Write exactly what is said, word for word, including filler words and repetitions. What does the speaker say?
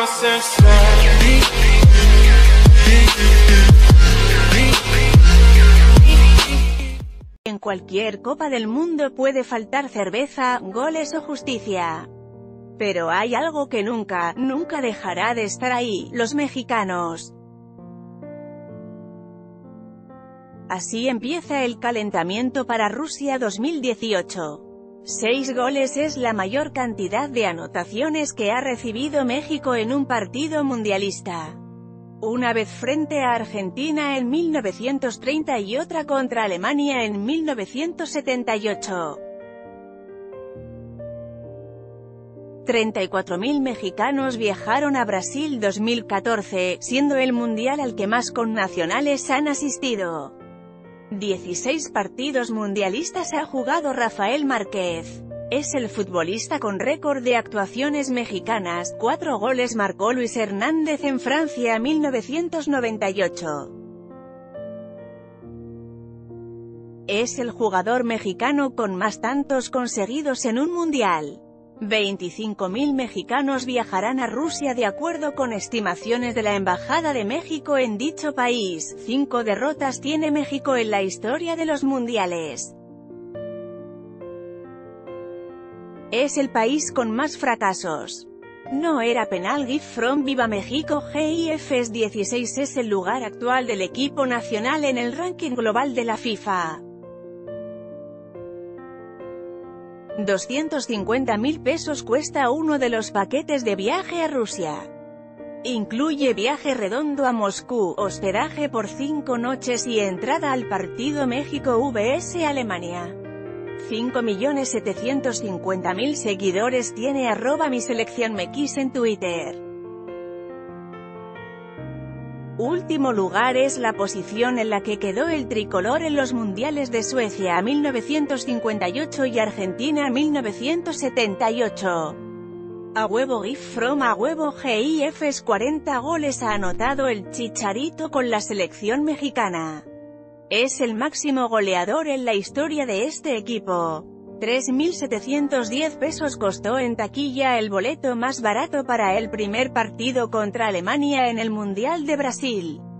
En cualquier Copa del Mundo puede faltar cerveza, goles o justicia. Pero hay algo que nunca, nunca dejará de estar ahí: los mexicanos. Así empieza el calentamiento para Rusia dos mil dieciocho. Seis goles es la mayor cantidad de anotaciones que ha recibido México en un partido mundialista. Una vez frente a Argentina en mil novecientos treinta y otra contra Alemania en mil novecientos setenta y ocho. treinta y cuatro mil mexicanos viajaron a Brasil dos mil catorce, siendo el mundial al que más connacionales han asistido. dieciséis partidos mundialistas ha jugado Rafael Márquez. Es el futbolista con récord de actuaciones mexicanas. Cuatro goles marcó Luis Hernández en Francia mil novecientos noventa y ocho. Es el jugador mexicano con más tantos conseguidos en un mundial. veinticinco mil mexicanos viajarán a Rusia de acuerdo con estimaciones de la Embajada de México en dicho país. Cinco derrotas tiene México en la historia de los mundiales. Es el país con más fracasos. No era penal. GIF from Viva México. GIFs dieciséis es el lugar actual del equipo nacional en el ranking global de la FIFA. doscientos cincuenta mil pesos cuesta uno de los paquetes de viaje a Rusia. Incluye viaje redondo a Moscú, hospedaje por cinco noches y entrada al partido México versus Alemania. cinco millones setecientos cincuenta mil seguidores tiene arroba mi selección mex en Twitter. Último lugar es la posición en la que quedó el tricolor en los mundiales de Suecia mil novecientos cincuenta y ocho y Argentina mil novecientos setenta y ocho. A huevo GIF from a huevo GIFs cuarenta goles ha anotado el Chicharito con la selección mexicana. Es el máximo goleador en la historia de este equipo. tres mil setecientos diez pesos costó en taquilla el boleto más barato para el primer partido contra Alemania en el Mundial de Brasil.